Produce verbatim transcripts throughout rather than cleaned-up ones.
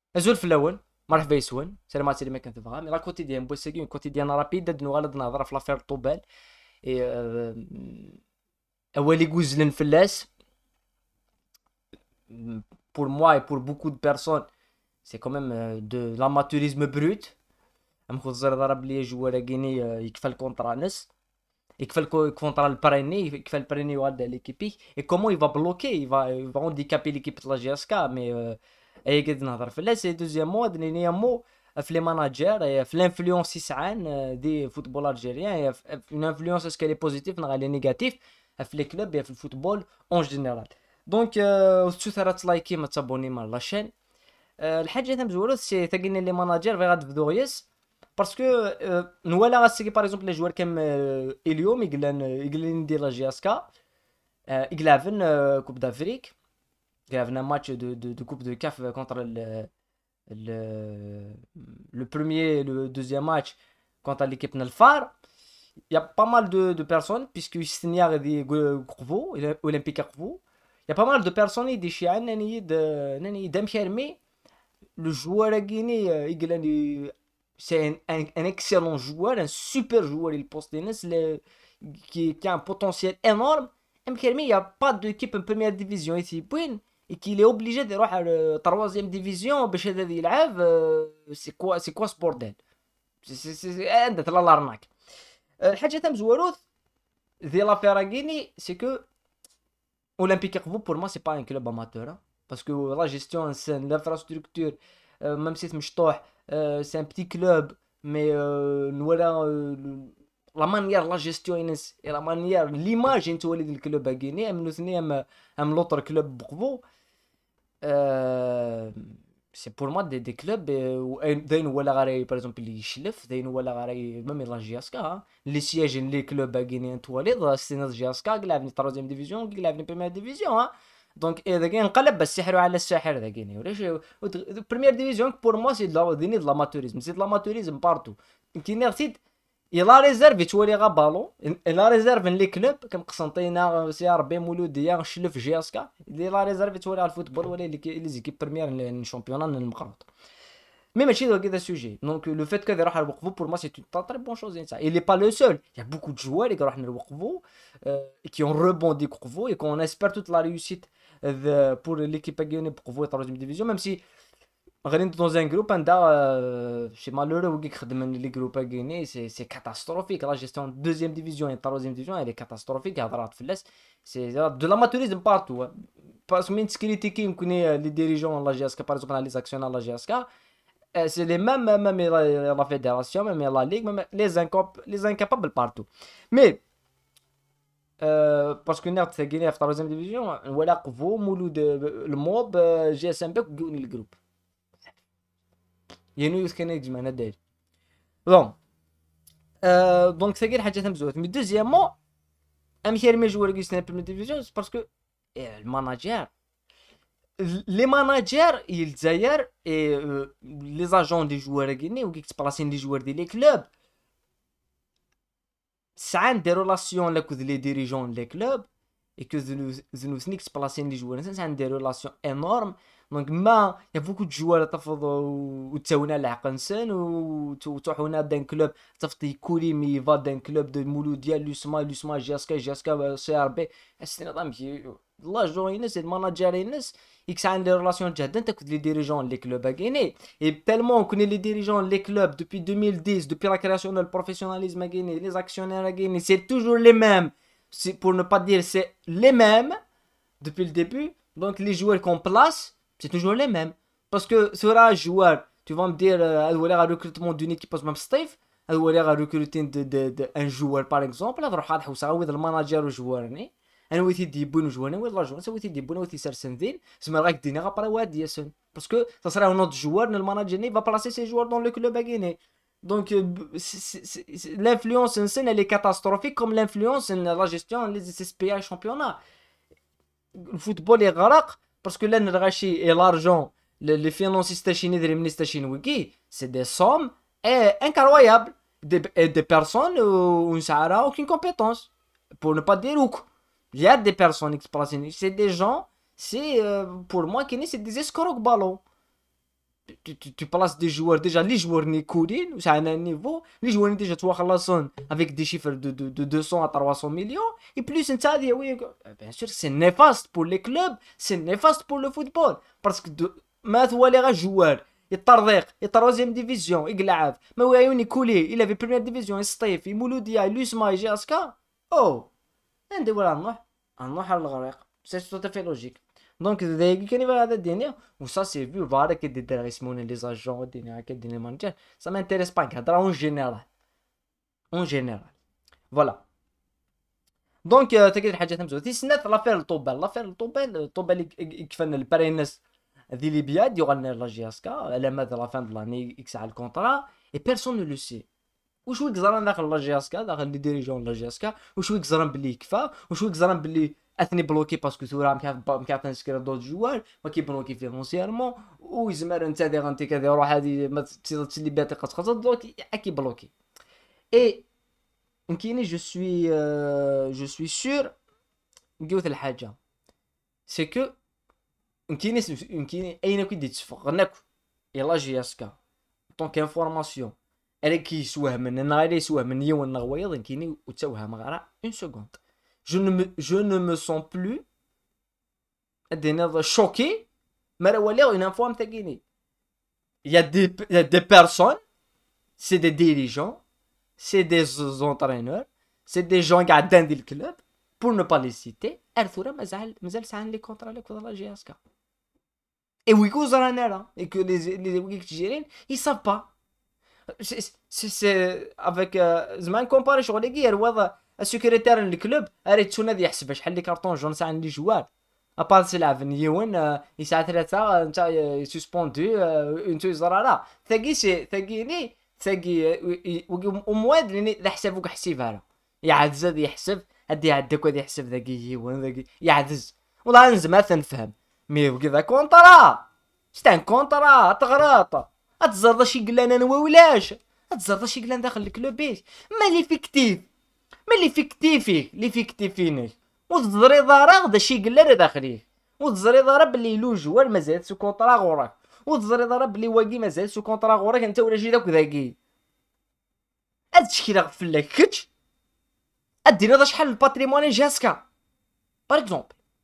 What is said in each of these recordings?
ازول في الاول مرحبا يسون سلامات اللي ما كنت تبغى مي لا كوتيديان بوسيكي كوتيديان رابيد داد نغالط نهضر في لافير طوبال اي euh, اولي يقوزلن فلاس pour moi et pour beaucoup de personnes c'est quand même euh, de l'amateurisme brut ام خذ زر ضرب لي جوار كيني يكفى الكونترا نس يكفى الكونترا البريني يكفى البريني يغادى ليكيبي اي كومون يفا بلوكي يفا يفا هانديكابي ليكيب تاع لا جي اس كا مي اي قد نهضر في لا سي دوزيامون دنيا مو في لي ماناجير في الانفلونس يسعان دي فوتبول الجيريان في اون انفلونس اسكو لي بوزيتيف نغا لي نيجاتيف في لي كلوب في الفوتبول اون جينيرال دونك تشو ثرات لايكي ما تابوني مال لاشين الحاجه تاع مزورو سي تاقينا لي ماناجير في غاد بدوغيس باسكو نوالا غاسيكي باغ اكزومبل لي جوار كيم اليوم يقلان يقلان ندير لا جي اس كا يقلافن كوب دافريك يقلافن ان ماتش دو دو دو كوب دو كاف كونتر le, le premier, le deuxième match contre l'équipe Nelfar, il y a pas mal de, de personnes, puisque Istiniar dit Grouvo, Olympique Grouvo, il y a pas mal de personnes qui disent que le joueur à Guinée, c'est un, un, un excellent joueur, un super joueur, il poste tennis, qui, qui a un potentiel énorme. Il n'y a pas d'équipe en première division ici. Et qu'il est obligé de يروح à troisième division باش هذا يلعب سي كوا سي كوا سبورديل سي سي عندك لا لارناك الحاجه تاع مزوروث ديال لافيراغيني سي كو اولمبيك يقفو بور ما سي با ان كلوب اماتور باسكو لا جيستيون سان لانفراستركتور ميم سي مشطوح سي ان بتي كلوب مي نورا لا مانيير لا جيستيون ينس لا مانيير ليماج انت وليد الكلوب غيني ام ثني ام ام لوتر كلوب بقفو سي بور ما دي, دي كلوب داين ولا غاري باغ اكزومبل اللي يشلف داين ولا غاري ميم لا جياسكا لي سياج لي كلوب غينيان تواليد سينا جياسكا لعبني تروزيام ديفيزيون لعبني بيمير ديفيزيون دونك اذا كاين نقلب السحر على الساحر ذا كاين ولاش بريمير ديفيزيون بور موا سي دو ديني دو لاماتوريزم سي دو لاماتوريزم بارتو كاين غتيد يلا ريزيرف يتولي غا بالون لا ريزيرف لي كلوب كم قسنطينه سي ربي مولوديه شلف جياسكا لي لا ريزيرف يتولي على الفوتبول ولا لي زيكيب بريمير شامبيونان المقراط مي ماشي دو كذا سوجي دونك لو فيت كذا يروح يوقفوا بور ما سي اون تري بون شوز انت il est pas le seul il y a beaucoup de joueurs qui راح نوقفوا qui ont rebondi يوقفوا et qu'on espère toute la réussite pour l'équipe guinéenne pour jouer troisième division même si غادي dans un groupe عندها شي malheureux وكي يخدم لي جروب غيني سي سي كاتاستروفيك لا جيستيون دوزيام ديفيزيون et troisième division elle est catastrophique هضرات فلاس سي دو لاماتوريزم بارتو باسكو من تكريتيكي يمكن لي ديريجون لا جي اس كا باغ اكزومبل لي زاكسيونار لا جي اس كا سي لي ميم ميم لا فيدراسيون ميم لا ليغ ميم لي انكوب لي انكابابل بارتو مي باسكو نيرت ثقيني في troisième division ولا قفو مولود الموب جي اس ام بي كوني الجروب يعني كان يجمعنا داير دونك euh, donc ثقيل حاجه تمزوت مي دوزيامون ام خير مي جوار كيستنا بريمير ديفيزيون باسكو الماناجير لي ماناجير الجزائر اي لي زاجون دي جوار كيني وكي تبلاسين لي جوار دي لي كلوب ساعات دي ريلاسيون لا كود لي ديريجون لي كلوب اي كو زنو سنيك تبلاسين لي جوار ساعات دي ريلاسيون انورم دونك ما يا بوكو د جوار تفض وتساونا العقل نسان وتروحونا دان كلوب تفطي كولي مي فا دان كلوب دو مولوديا لوسما لوسما جاسكا جاسكا سي ار بي السي نظام لا جو ينس الماناجير ينس اكس عندي ريلاسيون جهدا انت كنت لي ديريجون لي كلوب غيني اي تالمون كوني لي ديريجون لي كلوب دوبي deux mille dix دوبي لا كرياسيون دو البروفيسيوناليزم غيني لي زاكسيونير غيني سي توجور لي ميم سي بور نو با دير سي لي ميم دوبي الديبي دونك لي جوار كون بلاس c'est toujours les mêmes. Parce que sur un joueur, tu vas me dire, euh, un recrutement d'une équipe comme Steve, un recrutement de, de, de, un joueur par exemple, là, تروح تحوس على le manager والجوار ني. أنا ويثي ديبون وجوار ولا جوار، سوي ويثي ديبون ويثي سرسندين، سما راك دينا غا برا واد ياسن. Parce que ça sera un autre joueur, le manager va placer ses joueurs dans le club à Guinée. Donc l'influence en scène elle est catastrophique comme l'influence en la gestion des S P A championnat. Le football est غرق parce que لان الغاشي et l'argent les finances تاشيني دري مني تاشين وكي c'est des sommes et incroyables des, et des personnes ونسعرها aucune compétence pour ne pas dire ouk il y a des personnes exploitées c'est des gens c'est euh, pour moi qui c'est des escrocs ballons tu, tu, tu places des joueurs déjà, les joueurs ni coulin, c'est un niveau, les joueurs déjà tu vois avec des chiffres de, de, de deux cents à trois cents millions, et plus une ça, oui, bien sûr, c'est néfaste pour les clubs, c'est néfaste pour le football, parce que de, ما les joueurs, يتطرق troisième division يقلعب ما وعيوني كولي الا في بريمير ديفيزيون يسطيف يمولوديا لوسما يجي اسكا او عندي ولا نروح نروح على الغريق سي tout à fait logique. Donc دايق كان يبغى هذا الدنيا وسا سي فيو فوالا كي دير يسمون لي زاجون الدنيا هكا الدنيا مانجر سا مانتيريس با كهضره اون جينيرال اون جينيرال فوالا. دونك تقدر حاجات مزوجة تيسنات لافير طوبال لافير طوبال طوبال كفن البارينس دي ليبيا ديوغالنا لا جي اس كا على مدى لا فان دو لاني يكسع الكونطرا اي بيرسون نو لو سي وشويك زران داخل لا جي اس كا داخل لي ديريجون لا جي اس كا وشويك زران بلي يكفى وشويك زران بلي اثني بلوكي باسكو ثورا مكاف نسكر دوت جوار ما كيبلوكي فينونسيرمون ويزمر انت دي غانتي كذا روح هذه ما تسلي بها تقص دوك اكي بلوكي اي يمكنني جو سوي جو سوي سور نقول الحاجه سي كو يمكنني يمكنني اين كنت تفق ناك يلا جي اس كا طونك انفورماسيون اللي كيسواه من نغير يسواه من يوم نغويض يمكنني وتوهم غير اون سكوند. Je ne, me, je ne me sens plus choqué, mais une info il y a des, il y a des personnes, c'est des dirigeants, c'est des entraîneurs, c'est des gens qui ont dans le club, pour ne pas les citer, Arthur Mazal, Mazal, ça a les contrats avec la G S K. Et oui, et que les, les Wikigériens, ils ne savent pas. C'est avec Zman comparé sur les guerres, السكرتير الكلوب اريد شنو هذا يحسب شحال لي كارطون جون ساعه لي جوار ابار تلعب نيون يساع ثلاثه انت سسبوندو انت زراره ثقي سي ثقيني ثقي ومواد لي يحسبوك حسيبها يعدز هذا يحسب هدي عندك وهذا يحسب ذاكي وين ذاكي يعدز والله نز ما تنفهم مي كذا كونطرا شتان كونطرا تغراط اتزرد شي قلان انا ولاش اتزرد شي قلان داخل الكلوب مالي فيكتيف ملي فيكتيفي لي فيكتيفيني وتزري ضرا داشي قلال داخليه وتزري ضرا بلي لو جوار مازال سو كونطرا غوراك وتزري ضرا بلي واقي مازال سو كونطرا غوراك انت ولا شي داك ذاكي هاد التشكيله غفل لك كتش ادينا دا شحال الباتريمون جاسكا باغ اكزومبل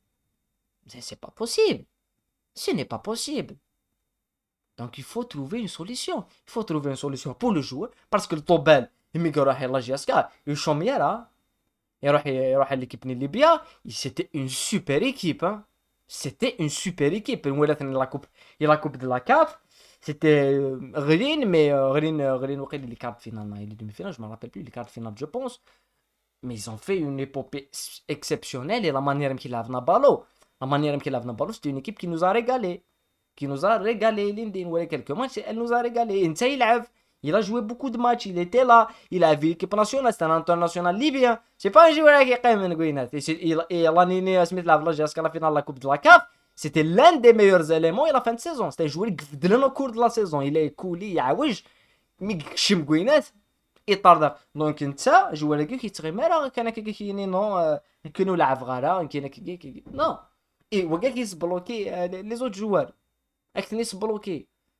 سي سي با بوسيبل سي ني با بوسيبل. دونك il faut trouver une solution il faut trouver une solution pour le joueur parce que le طوبال يمي يروح يلا جي اس كا يشوميرا يروح يروح ليكيب ني ليبيا سيتي اون سوبر ايكيب سيتي اون سوبر ايكيب ولاتني لا كوب لا كوب دو لا كاف سيتي غرين مي غرين غرين وقيل لي كارت فينال لي دومي فينال جو ما رابيل بلو لي كارت فينال جو بونس مي ils ont fait une épopée exceptionnelle et la manière qu'il a ballo la manière qu'il a ballo c'était une équipe qui nous a régalé qui nous a régalé l'Indien ou quelques matchs elle nous a régalé انت يلعب. Il a joué beaucoup de matchs, il était là, il a vu l'équipe nationale, c'est un international libyen. C'est pas un joueur qui est quand même Gouinat. Et l'année Smith l'a vu jusqu'à la finale de la Coupe de la C A F, c'était l'un des meilleurs éléments à la fin de saison. C'était un joueur qui a au cours de la saison. Il est coulé, il a ouij, mais Chim Gouinat, il tarde. Donc, ça, joueur qui est très malin, qui est non, que nous l'a vrara, qui est non. Et vous voyez qu'il se bloqué les autres joueurs. Ils se bloqué.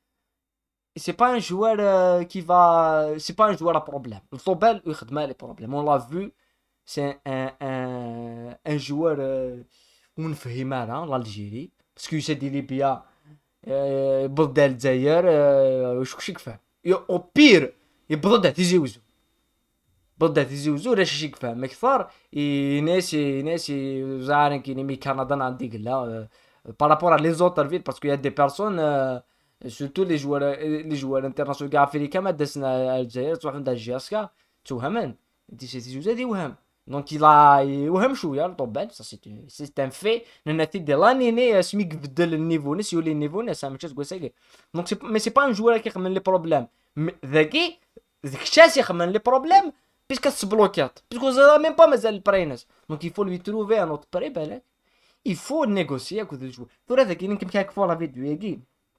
C'est pas un joueur euh, qui va. C'est pas un joueur à problème. Le Tobel, il a les problèmes. On l'a vu. C'est un, un, un joueur. On fait mal, hein, l'Algérie. Parce que c'est des Libyens. Bordel d'ailleurs. Je sais que au pire, il bordel des Ouzou. Bordel des Ouzou, je sais que fait. Mais fort, et Nessi, Nessi, Zaren qui n'est Canada, n'a dit là. Par rapport à les autres villes, parce qu'il y a des personnes. Euh, surtout les joueurs les joueurs internationaux africains ما دسنا الجزائر تروح عند جي اس كا توهمن دي سي جوج دي وهم دونك لا يوهم شويه طبعا سي سي ان في ننتي دي لانيني سميك بدل النيفو نس يولي النيفو نس ما تقول ساكي دونك مي سي با ان جوار كيخمن لي بروبليم ذكي ذاك الشاس يخمن لي بروبليم بيسكو تسبلوكيات بيسكو زاد ميم با مازال البرينس دونك يفو لوي تروفي ان اوت بري بالك يفو نيغوسيي كود الجوار ثورا ذاك يمكن كيكفو لا فيديو ياكي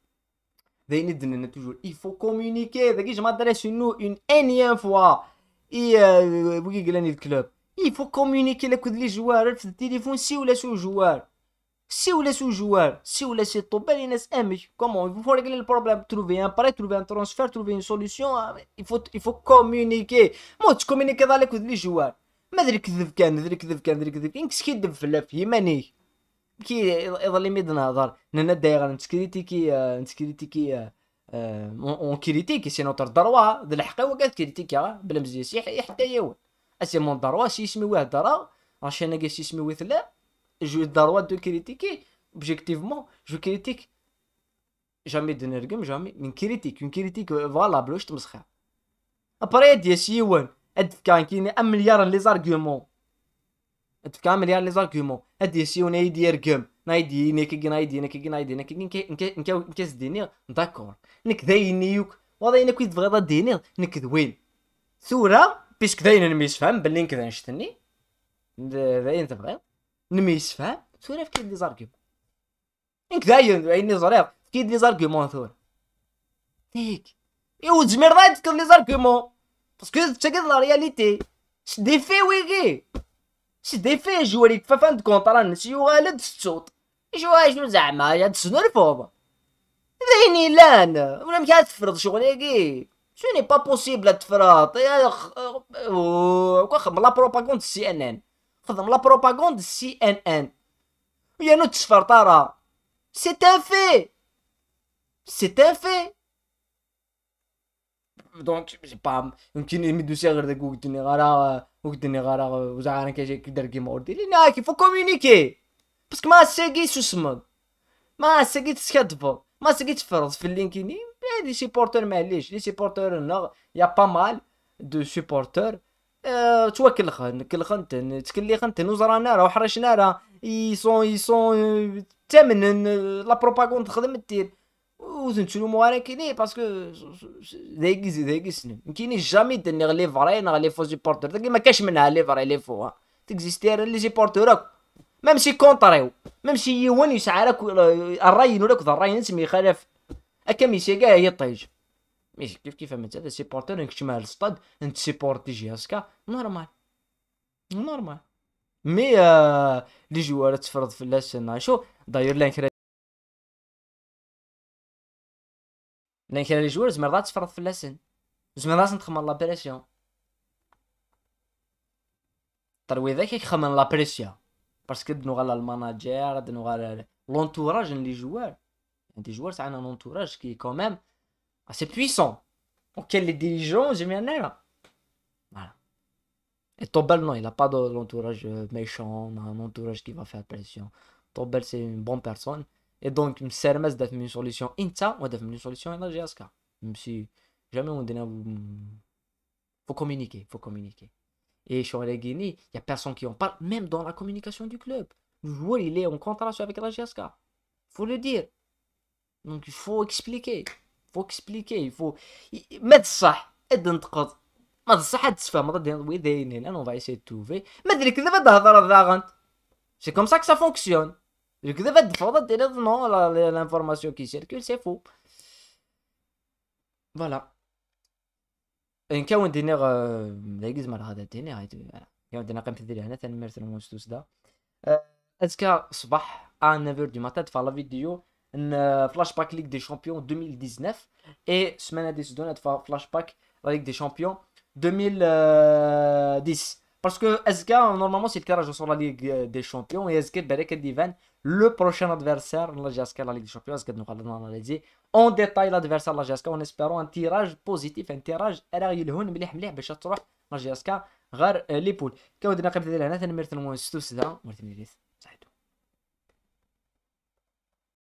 They need de toujours. Il faut communiquer. Je m'adresse à nous une énième fois. Et vous qui gagnez le club. Il faut communiquer les coups de les joueurs. Le téléphone si ou les sous joueurs. Si ou les joueurs, si ou les top les amis, comment il faut régler le problème, trouver un prêt, trouver un transfert, trouver une solution, il faut il faut communiquer. Moi tu communiques avec les joueurs. ما ادري كذب كان ما ادري كذب كان ما ادري كذب كان كي كيدب في اللعب يماني كي يظل يمد نهضر ننا داير نتكريتيكي نتكريتيكي اون كريتيكي سي نوتر دروا د الحق هو قال كريتيكا بلا مزيان حتى يوا اسي مون دروا سي يسمي واه درا عشان انا قاس يسمي واه لا جو دروا دو كريتيكي اوبجيكتيفمون جو كريتيك جامي دو نرقم جامي من كريتيك اون كريتيك فالابل واش تمسخها ابري ديال سيوان هاد كان كاين ان مليار لي زارغومون هاد كان مليار لي زارغومون هاد يسيون يدير رقم نايدي نيكي نايدي نيكي نايدي نيكي نكي نكاس ديني داكور نك داينيوك وضاينا كي تبغي ديني نك دوين ثورة بيسك داين نميس فهم بلي نكذا نشتني داين تبغي نميس فهم ثورة في كيد لي زارغومون نك داين عيني زريق كيد لي زارغومون ثورة ديك ايوا تزمير ضايت كيد لي زارغومون باسكو تاكد لا رياليتي سي دي في ويكي سي دي في جواريك فان كونط راه نسيو غالد الصوت ايوا شنو زعما هاد شنو الفوضى ذيني لا انا ولا مكا تفرض شغليكي شو ني با بوسيبل تفرض يا خدم لا بروباغوند سي ان ان خدم لا بروباغوند سي ان ان ويا نو تسفرط راه سي ان في سي ان في دونك سي با يمكن يمدو سي غير داك وقتني غارا وقتني غارا وزعما كاجي كدار كيما وردي لينا كيفو كومونيكي باسكو ما ساكي سو سمد ما ساكي تسكتفو ما ساكي تفرض في اللينكيني لي سيبورتور معليش لي سيبورتور هنا يا با مال دو سيبورتور أه توكل خن كل خنتن تكلي خنتن وزرانا راه حرشنا راه يسون يسون تمن لا بروباغوند تخدم دير وزنتو موارا كيني باسكو دايكيز دايكيز كاينين جامي دني لي فري نا لي فو سيبورتور داك ما كاش منها لي فري لي فو تيكزيستي لي سيبورتور ميم سي كونطريو ميم سي يوان يسعى لك الراي نورك ذا الراي نسمي خلاف اكا ميسي كاع هي طيج ماشي كيف كيف انت هذا سيبورتور انك تجمع السطاد انت سيبورتي جهازك نورمال نورمال مي آه لي جوار تفرض في اللسن شو داير لانك لان كاين لي جوار زعما تفرض في اللسن زعما لازم تخمم لا بريسيون ترويضه كيخمم لا بريسيون باسكو دنو غالا الماناجير دنو غالا لونتوراج لي جوار دي جوار تاع ان اونتوراج كي كوميم اسي بويسون وكاين لي ديريجون جميعنا فوالا اي توبال نو il a pas de l'entourage méchant un entourage qui va faire pression توبال سي une bonne personne et donc مسرمز دات من سوليسيون انت ودات من سوليسيون الى جي اس كا ماشي جامي وندنا faut communiquer faut communiquer et sur les Guinée il y a personne qui en parle même dans la communication du club le joueur il est en contrat avec la G S K faut le dire donc il faut expliquer faut expliquer il faut ما تصح اد نتقض ما تصح تفهم هذا ويدين لان on va essayer de trouver ما ادري كذا تهضر ذاغنت c'est comme ça que ça fonctionne كذا تفضل دير نو l'information qui circule c'est faux voilà ان كان دينيغ لايكز مال هذا دينيغ كان دينا قيمت ديالي هنا ثاني ميرث المونستوس دا ازكا صباح à neuf heures du matin تفعل لا فيديو ان فلاش باك ليغ دي شامبيون ألفين وتسعطاش اي سمانه دي سدون تفعل فلاش باك لا ليغ دي شامبيون ألفين وعشرة parce que S K normalement c'est le tirage sur la Ligue des Champions et S K بالك ديفان le prochain adversaire la G S K la Ligue des Champions S K nous allons analyser en détail l'adversaire la G S K en espérant un tirage positif un tirage راه يلهون مليح مليح باش تروح la G S K غير لي بول كاودنا قبل هنا ثاني ميرث المونستوس دا مرتين